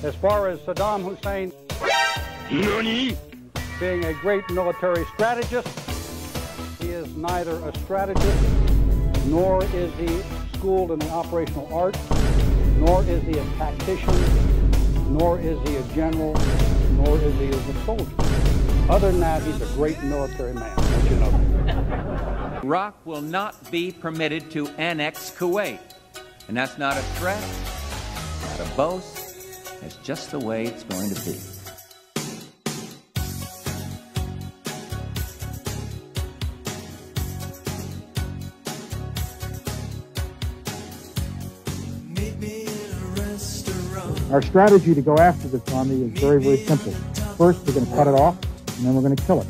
As far as Saddam Hussein being a great military strategist, he is neither a strategist, nor is he schooled in the operational arts, nor is he a tactician, nor is he a general, nor is he a soldier. Other than that, he's a great military man, don't you know that? Iraq will not be permitted to annex Kuwait. And that's not a threat, not a boast. It's just the way it's going to be. Our strategy to go after this army is very, very simple. First, we're going to cut it off, and then we're going to kill it.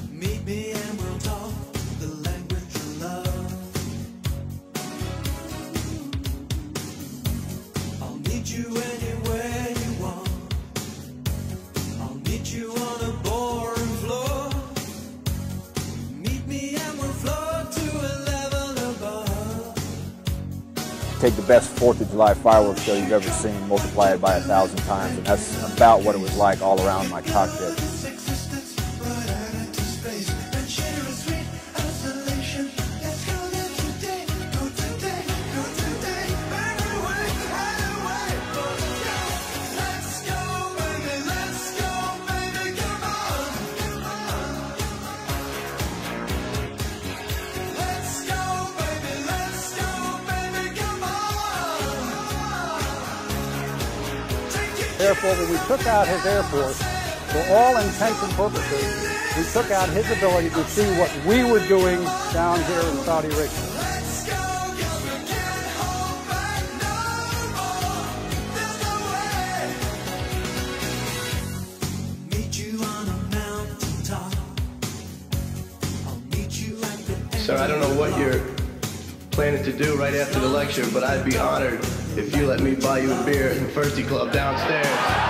Take the best 4th of July fireworks show you've ever seen, multiply it by 1,000 times, and that's about what it was like all around my cockpit. Therefore, when we took out his Air Force, for all intents and purposes, we took out his ability to see what we were doing down here in Saudi Arabia. Sir, I don't know what you're planning to do right after the lecture, but I'd be honored if you let me buy you a beer in the Firsty Club downstairs.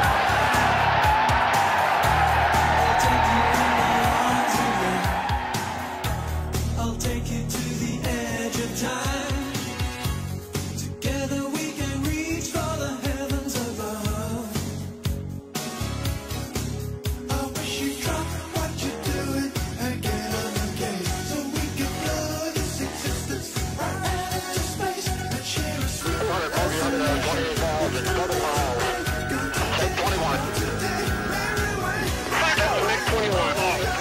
I'll take you to the edge of time. Together we can reach for the heavens above. I wish you'd drop what you're doing and get on the case, so we can blow this existence right out into space and share a sweet 28,000 miles. Take 21. Make 21.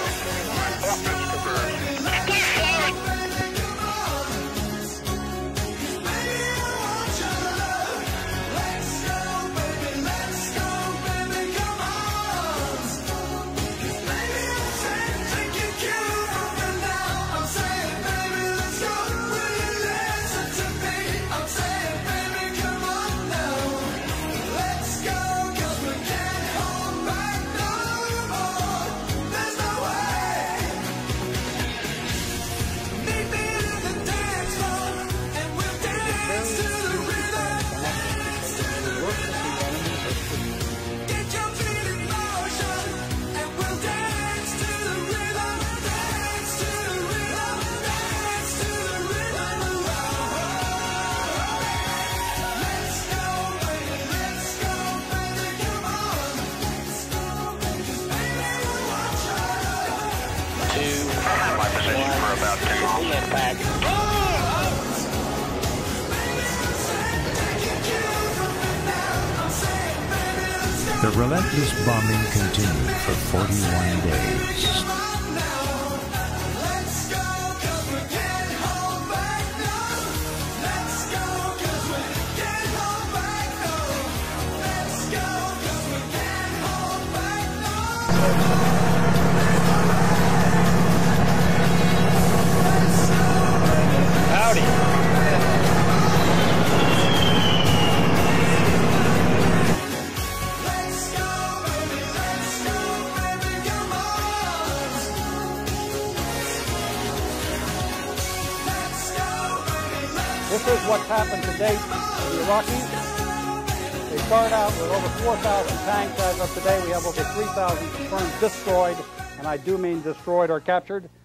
My position for about 10 miles back. The relentless bombing continued for 41 days. Howdy. This is what's happened to date in the Iraqis. They started out with over 4,000 tanks. As of today, we have over 3,000 confirmed destroyed, and I do mean destroyed or captured.